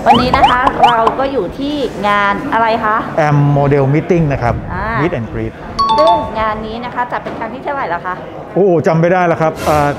วันนี้นะคะเราก็อยู่ที่งานอะไรคะ AM Model Meeting นะครับ Meet and Greet ซึ่งงานนี้นะคะจัดเป็นครั้งที่เท่าไหร่แล้วคะโอ้จำไม่ได้แล้วครับ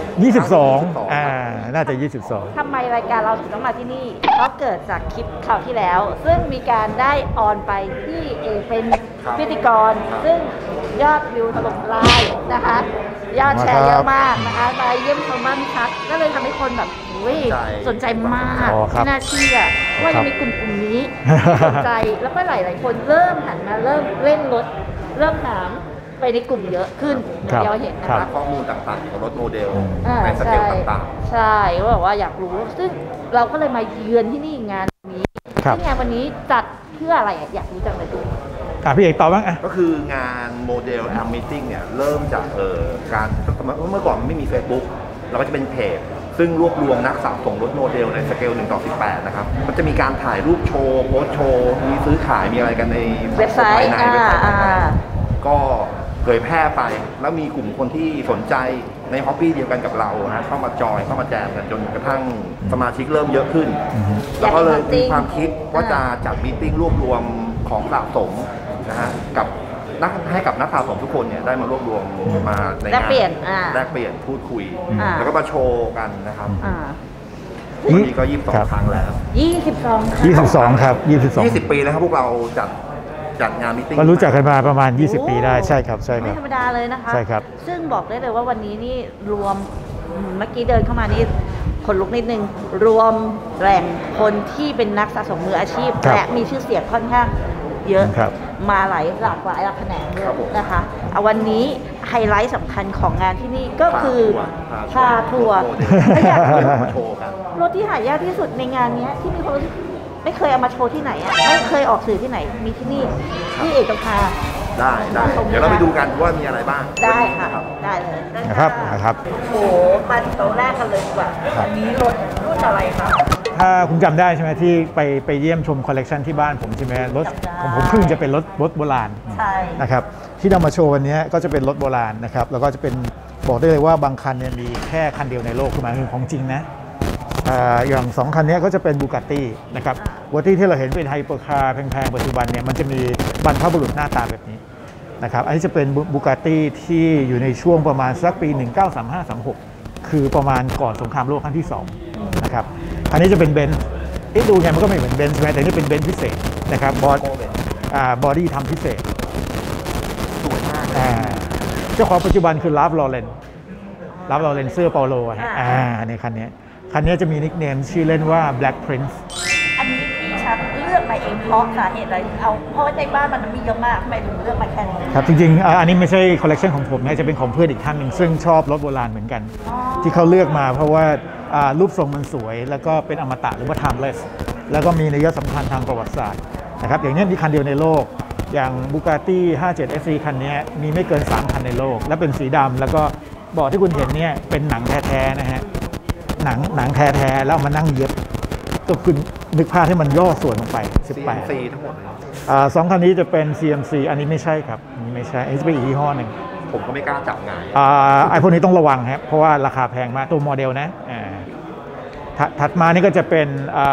22น่าจะ22 ทำไมรายการเราถึงต้องมาที่นี่เพราะเกิดจากคลิปข่าวที่แล้วซึ่งมีการได้ออนไปที่เป็นพิธีกรซึ่งยอดวิวถล่มทลายนะคะยอดแชร์เยอะมากนะคะไปเยี่ยมชมบ้านชัดก็เลยทำให้คนแบบสนใจมากไม่น่าเชื่อว่ายังมีกลุ่มนี้สนใจแล้วก็หลายๆคนเริ่มหันมาเริ่มเล่นรถเริ่มถามไปในกลุ่มเยอะขึ้นเดี๋ยวเห็นนะคะข้อมูลต่างๆของรถโมเดลในสเกลต่างๆใช่ก็บอกว่าอยากรู้ซึ่งเราก็เลยมาเยือนที่นี่งานนี้ที่งานวันนี้จัดเพื่ออะไรอยากรู้จังเลยดูพี่เอกตอบบ้างก็คืองานโมเดลAM Meeting เนี่ยเริ่มจากการเมื่อก่อนมันไม่มี Facebook เราก็จะเป็นเพจซึ่งรวบรวมนักสะสมรถโมเดลในสเกล1:18นะครับก็จะมีการถ่ายรูปโชว์โพสโชว์มีซื้อขายมีอะไรกันในเว็บไซต์ก็เผยแพร่ไปแล้วมีกลุ่มคนที่สนใจในฮ็อบบี้เดียวกันกับเรานะเข้ามาจอยเข้ามาแจมกันจนกระทั่งสมาชิกเริ่มเยอะขึ้นแล้วก็เลยมีความคิดว่าจะจัดมีตติ้งรวบรวมของสะสมนะฮะกับให้กับนักสะสมทุกคนเนี่ยได้มารวบรวมมาในงานแลกเปลี่ยนพูดคุยแล้วก็มาโชว์กันนะครับวันนี้ก็22 ครั้งแล้ว 22ครับ 20 ปีแล้วครับพวกเราจัดงานมีตติ้งก็รู้จักกันมาประมาณ20 ปีได้ใช่ครับไม่ธรรมดาเลยนะคะใช่ครับซึ่งบอกได้เลยว่าวันนี้นี่รวมเมื่อกี้เดินเข้ามานี่คนลุกนิดนึงรวมแหล่งคนที่เป็นนักสะสมมืออาชีพและมีชื่อเสียงค่อนข้างเยอะมาหลากหลายแขนงเลยนะคะเอาวันนี้ไฮไลท์สำคัญของงานที่นี่ก็คือพาทัวร์รถที่หายากที่สุดในงานนี้ที่มีคนไม่เคยเอามาโชว์ที่ไหนไม่เคยออกสื่อที่ไหนมีที่นี่ที่เอกพาได้เดี๋ยวเราไปดูกันว่ามีอะไรบ้างได้ค่ะได้เลยนะครับโอ้โหมาที่โต๊ะแรกกันเลยดีกว่าอันนี้รถรุ่นอะไรครับถ้าคุณจำได้ใช่ไหมที่ไปเยี่ยมชมคอลเลกชันที่บ้านผมใช่ไหมรถของผมเพิ่งจะเป็นรถโบราณนะครับที่นำมาโชว์วันนี้ก็จะเป็นรถโบราณนะครับแล้วก็จะเป็นบอกได้เลยว่าบางคันเนี่ยมีแค่คันเดียวในโลกคือหมายถึงของจริงนะอย่าง2คันนี้ก็จะเป็นบูกาตี้นะครับบูกาตี้ที่เราเห็นเป็นไฮเปอร์คาร์แพงๆปัจจุบันเนี่ยมันจะมีบรรพบุรุษหน้าตาแบบนี้นะครับอันนี้จะเป็นบูกาตี้ที่อยู่ในช่วงประมาณสักปี1935-36คือประมาณก่อนสงครามโลกครั้งที่2นะครับอันนี้จะเป็นเบนซ์ดูไงมันก็ไม่เหมือนเบนซ์ใช่ไหมแต่นี่เป็นเบนซ์พิเศษนะครับบอดี้ทำพิเศษสวยมากเจ้าของปัจจุบันคือลาฟลอเรนเซอร์เปาโลในคันนี้จะมีนิคเนมชื่อเล่นว่า Black Prince อันนี้พี่ชัดเลือกมาเองเพราะสาเหตุอะไรเพราะในบ้านมันมีเยอะมากทำไมถึงเลือกมาแค่นี้ครับจริงๆอันนี้ไม่ใช่คอลเลกชันของผมนะจะเป็นของเพื่อนอีกท่านหนึ่งซึ่งชอบรถโบราณเหมือนกันที่เขาเลือกมาเพราะว่ารูปทรงมันสวยแล้วก็เป็นอมตะหรือว่า timeless แล้วก็มีนัยสำคัญทางประวัติศาสตร์นะครับอย่างนี้มีคันเดียวในโลกอย่าง Bugatti 57 SC คันนี้มีไม่เกิน3คันในโลกและเป็นสีดำแล้วก็เบาะที่คุณเห็นเนี่ยเป็นหนังแท้ๆนะฮะหนังแท้ๆแล้วมานั่งเย็บก็คือนึกภาพให้มันย่อส่วนลงไป 18 CNC ทั้งหมด 2คันนี้จะเป็น CNC อันนี้ไม่ใช่ครับไม่ใช่อันนี้จะเป็นอีกยี่ห้อหนึ่งผมก็ไม่กล้าจับง่ายไอ้พวกนี้ต้องระวังครับเพราะว่าราคาแพงมากตัวโมเดลนะถัดมานี่ก็จะเป็น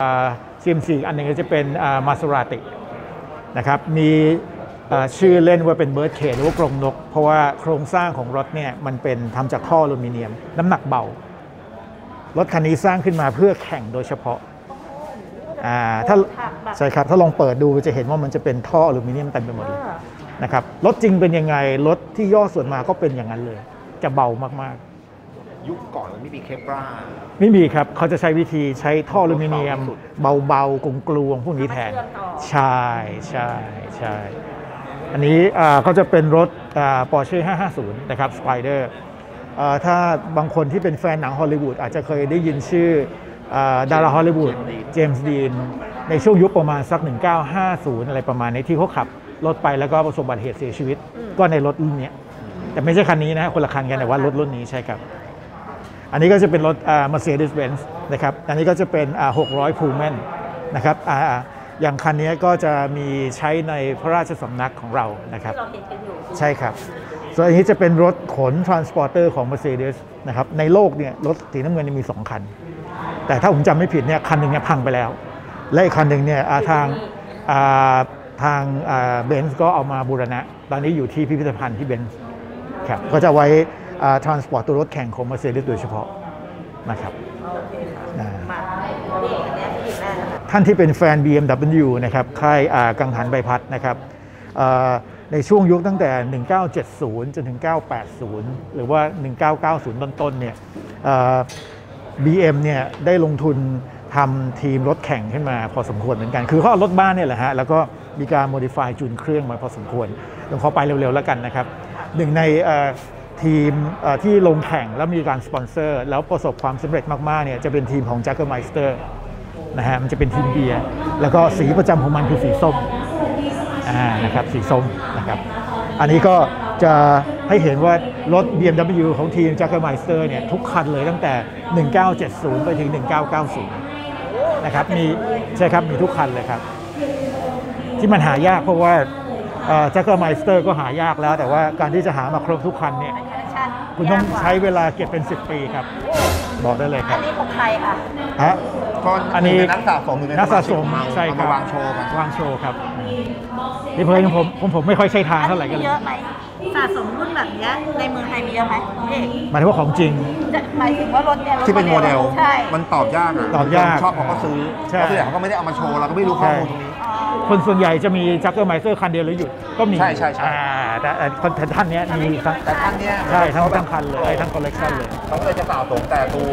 CMC อันนึงก็จะเป็นมาเซราตินะครับมีชื่อเล่นว่าเป็นเบิร์ดเคหรือว่ากรงนกเพราะว่าโครงสร้างของรถเนี่ยมันเป็นทำจากท่ออลูมิเนียมน้ำหนักเบารถคันนี้สร้างขึ้นมาเพื่อแข่งโดยเฉพาะถ้าใช่ครับถ้าลองเปิดดูจะเห็นว่ามันจะเป็นท่ออลูมิเนียมเต็มไปหมดเลยนะครับรถจริงเป็นยังไงรถที่ย่อส่วนมาก็เป็นอย่างนั้นเลยจะเบามากๆยุคก่อนมันไม่มีเคปราไม่มีครับเขาจะใช้วิธีใช้ท่ออลูมิเนียมเบาๆกลวงพวกนี้แทนใช่อันนี้เขาจะเป็นรถPorsche 550นะครับ Spider ถ้าบางคนที่เป็นแฟนหนังฮอลลีวูดอาจจะเคยได้ยินชื่อดาราฮอลลีวูดเจมส์ดีนในช่วงยุคประมาณสัก1950อะไรประมาณนี้ที่เขาขับรถไปแล้วก็ประสบอุบัติเหตุเสียชีวิตก็ในรถรุ่นนี้แต่ไม่ใช่คันนี้นะคนละคันกันแต่ว่ารถรุ่นนี้ใช่ครับอันนี้ก็จะเป็นรถMercedes-Benz นะครับอันนี้ก็จะเป็น600 Pullman นะครับอย่างคันนี้ก็จะมีใช้ในพระราชสำนักของเรานะครับใช่ครับส่วนอันนี้จะเป็นรถขน transporter ของ Mercedes นะครับในโลกเนี่ยรถสีน้ำเงินมี2คันแต่ถ้าผมจำไม่ผิดเนี่ยคันหนึ่งเนี่ยพังไปแล้วและอีกคันหนึ่งเนี่ยทางเบนซ์ก็เอามาบูรณะตอนนี้อยู่ที่พิพิธภัณฑ์ที่เบนซ์ครับก็จะไว้ทรานสปอร์ตตัวรถแข่งของ Mercedes โดยเฉพาะนะครับท่านที่เป็นแฟน BMW นะครับค่ายกังหันใบพัดนะครับในช่วงยุคตั้งแต่ 1970 จนถึง 980 หรือว่า 1990 ต้นๆเนี่ยBM เนี่ยได้ลงทุนทำทีมรถแข่งขึ้นมาพอสมควรเหมือนกันคือเขาเอารถบ้านเนี่ยแหละฮะแล้วก็มีการ modify จูนเครื่องมาพอสมควรลองขอไปเร็วๆแล้วกันนะครับหนึ่งในทีมที่ลงแข่งแล้วมีการสปอนเซอร์แล้วประสบความสำเร็จมากๆเนี่ยจะเป็นทีมของ Jagermeister นะฮะมันจะเป็นทีมเบียร์แล้วก็สีประจำของมันคือสีส้มนะครับสีส้มนะครับอันนี้ก็จะให้เห็นว่ารถ BMW ของทีม Jagermeister เนี่ยทุกคันเลยตั้งแต่ 1970 ไปถึง 1990 นะครับมีใช่ครับมีทุกคันเลยครับที่มันหายากเพราะว่าJagermeister ก็หายากแล้วแต่ว่าการที่จะหามาครบทุกคันเนี่ยคุณต้องใช้เวลาเก็บเป็น10 ปีครับบอกได้เลยครับอันนี้ของใครคะฮะอันนี้นักสะสมใช่ครับวางโชว์กันวางโชว์ครับนี่เพื่อนผมไม่ค่อยใช่ทางเท่าไหร่กันเลยเยอะไหมสะสมรุ่นแบบนี้ในเมืองไทยมีเยอะไหมหมายถึงว่าของจริงหมายถึงว่ารถเนี่ยที่เป็นโมเดลมันตอบยากชอบเขาก็ซื้อเพราะส่วนใหญ่เขาก็ไม่ได้เอามาโชว์เราก็ไม่รู้ข้อมูลตรงนี้คนส่วนใหญ่จะมีJagermeisterคันเดียวหรือหยุดก็มีใช่แต่ท่านนี้มีแต่ท่านนี้ใช่ทั้งคันเลยทั้งคอลเลกชันเลยเขาเลยจะสะสมแต่ตัว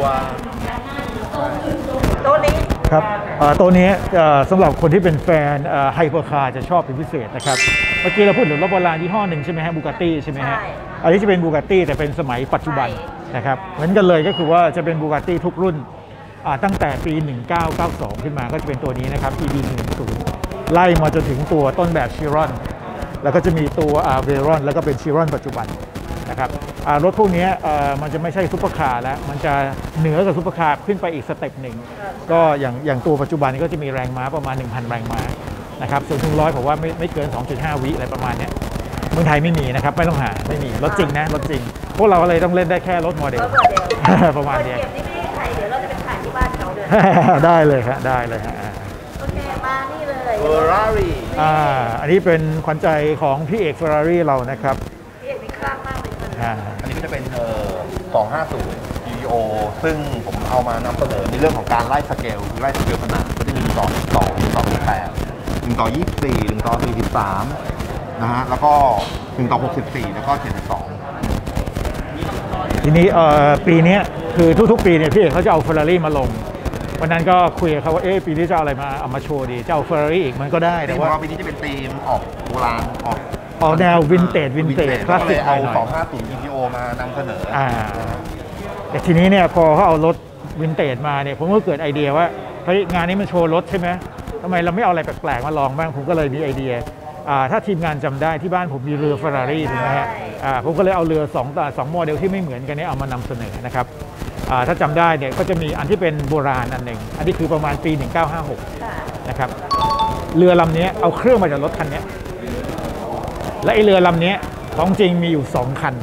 นี้ครับตัวนี้สำหรับคนที่เป็นแฟนไฮเปอร์คาร์จะชอบเป็นพิเศษนะครับเมื่อกี้เราพูดถึงรถโบราณยี่ห้อหนึ่งใช่ไหมฮะบูกาตี้ใช่ไหมฮะอันนี้จะเป็นบูกาตี้แต่เป็นสมัยปัจจุบันนะครับเหมือนกันเลยก็คือว่าจะเป็นบูกาตี้ทุกรุ่นตั้งแต่ปี 1992 ขึ้นมาก็จะเป็นตัวนี้นะครับ ED 110ไล่มาจนถึงตัวต้นแบบชิรอนแล้วก็จะมีตัวเวรอนแล้วก็เป็นชิรอนปัจจุบันนะครับรถพวกนี้มันจะไม่ใช่ซุปเปอร์คาร์แล้วมันจะเหนือกับซุปเปอร์คาร์ขึ้นไปอีกสเต็ปหนึ่งก็อย่างตัวปัจจุบันนี้ก็จะมีแรงม้าประมาณ 1,000 แรงม้านะครับส่วนถึง100ผมว่าไม่เกิน 2.5 วิอะไรประมาณนี้เมืองไทยไม่มีนะครับไม่ต้องหาไม่มีรถจริงนะรถจริงพวกเราเลยต้องเล่นได้แค่รถโมเดลประมาณนี้เดี๋ยวเราจะไปถ่ายที่บ้านเขาเลยได้เลยครับได้เลยฮะโอเคมานี่เลย Ferrari อันนี้เป็นขวัญใจของพี่เอก Ferrari เรานะครับพี่เอกมีคลั่งมากเลยอันนี้ก็จะเป็น250 GTO ซึ่งผมเอามานำเสนอในเรื่องของการไล่สเกลขนาดก็จะมี1 ต่อ 2 1 ต่อ 8 1 ต่อ 24 1 ต่อ 43นะฮะแล้วก็1 ต่อ 64แล้วก็72 ทีนี้ปีนี้คือทุกๆปีเนี่ยพี่เอกเขาจะเอา Ferrari มาลงวันนั้นก็คุยกับเขาว่าปีนี้จะเอาอะไรเอามาโชว์ดีจะเอา Ferrari อีกมันก็ได้แต่ว่าปีนี้จะเป็นธีมออกโบราณออกแนววินเทจคลาสสิกเอา250 GTO มานำเสนอแต่ทีนี้เนี่ยพอเขาเอารถวินเทจมาเนี่ยผมก็เกิดไอเดียว่าเฮ้ยงานนี้มันโชว์รถใช่ไหมทำไมเราไม่เอาอะไรแปลกๆมาลองบ้างผมก็เลยมีไอเดียถ้าทีมงานจำได้ที่บ้านผมมีเรือ Ferrari ถูกไหมฮะผมก็เลยเอาเรือ2โมเดลที่ไม่เหมือนกันนี้เอามานำเสนอนะครับถ้าจำได้เนี่ยก็จะมีอันที่เป็นโบราณอันหนึ่งอันนี้คือประมาณปี 1956นะครับเรือลำนี้เอาเครื่องมาจากรถคันนี้และไอเรือลำนี้ของจริงมีอยู่2คัน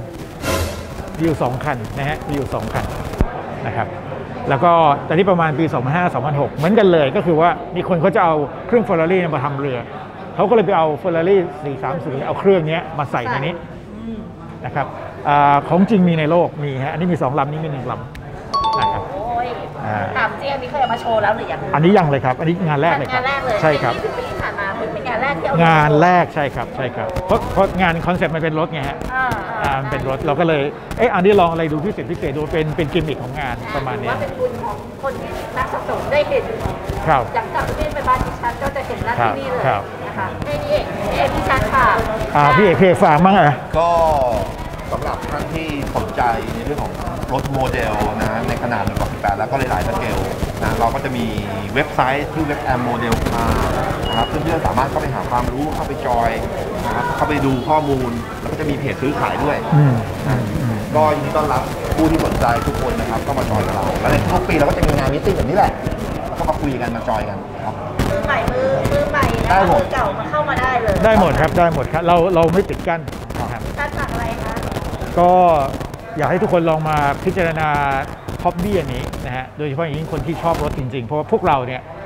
นะฮะมีอยู่2คันนะครับแล้วก็แต่ที่ประมาณปี 2005-2006 เหมือนกันเลยก็คือว่ามีคนเขาจะเอาเครื่อง Ferrari มาทำเรือเขาก็เลยไปเอา Ferrari 430เอาเครื่องนี้มาใส่ในนี้นะครับของจริงมีในโลกมีฮะอันนี้มี2ลำนี้มี1ลำนะครับถามจริงอันนี้เคยเอามาโชว์แล้วหรือยังอันนี้ยังเลยครับอันนี้งานแรกเลยครับใช่ครับผ่านมาเป็นงานแรกที่งานแรกใช่ครับเพราะงานคอนเซ็ปต์มันเป็นรถไงฮะมันเป็นรถเราก็เลยอันนี้ลองอะไรดูพิเศษดูเป็นกิมมิคของงานประมาณนี้ว่าเป็นบุญของคนที่นักสะสมได้เห็นจากกลับประเทศไปบ้านดิฉันก็จะเห็นหน้าที่นี่เลยนะคะพี่เอกดิฉันค่ะพี่เอกฝากมั้งก็สำหรับท่านที่สนใจในเรื่องของรถโมเดลนะในขนาด1 ต่อ 18แล้วก็หลายๆสเกลนะเราก็จะมีเว็บไซต์ที่เว็บแอมโมเดลนะครับเพื่อนๆสามารถเข้าไปหาความรู้เข้าไปจอยนะครับเข้าไปดูข้อมูลแล้วก็จะมีเพจซื้อขายด้วยก็ยินดีต้อนรับผู้ที่สนใจทุกคนนะครับก็มาจอยกับเราแล้วในทุกปีเราก็จะมีงานมิตติ้งแบบนี้แหละแล้วก็มาคุยกันมาจอยกันครับมือใหม่ได้หมดเก่ามาเข้ามาได้เลยได้หมดครับเราไม่ติดกั้นครับตั้งจากอะไรคะก็อยากให้ทุกคนลองมาพิจารณาฮ็อบบี้อันนี้นะฮะโดยเฉพาะอย่างยิ่งคนที่ชอบรถจริงๆเพราะว่าพวกเราเนี่ย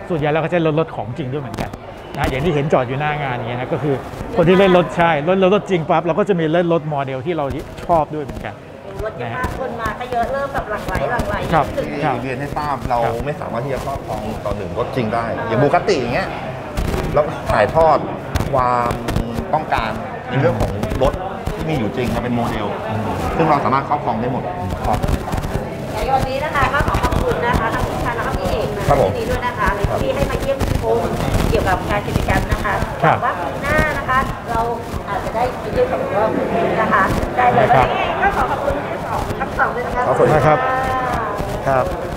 ส่วนใหญ่เราก็จะรถของจริงด้วยเหมือนกันนะอย่างที่เห็นจอดอยู่หน้างานอย่างเงี้ยนะก็คือคนที่เล่นรถใช่รถจริงปั๊บเราก็จะมีเล่นรถโมเดลที่เราชอบด้วยเหมือนกันรถเยอะมากคนมาก็เยอะเริ่มแบบหลั่งไหลครับที่เรียนให้ทราบเราครับไม่สามารถที่จะครอบครองต่อหนึ่งรถจริงได้ อย่างบูกัตติอย่างเงี้ยแล้วถ่ายทอดความต้องการในเรื่องของรถที่มีอยู่จริงมาเป็นโมเดล ซึ่งเราสามารถครอบครองได้หมดครับในวันนี้นะคะก็ขอขอบคุณนะคะทั้งพี่ชายแล้วก็พี่เอกนะครับผมที่ดีด้วยนะคะที่ให้มาเยี่ยมชมเกี่ยวกับการกิจกรรมนะคะหวังว่าปีหน้านะคะ เราอาจจะได้ไปเยี่ยมกับรอบนะคะได้เลยวันนี้ก็ขอขอบคุณทั้งสองด้วยนะคะขอบคุณนะครับะครับ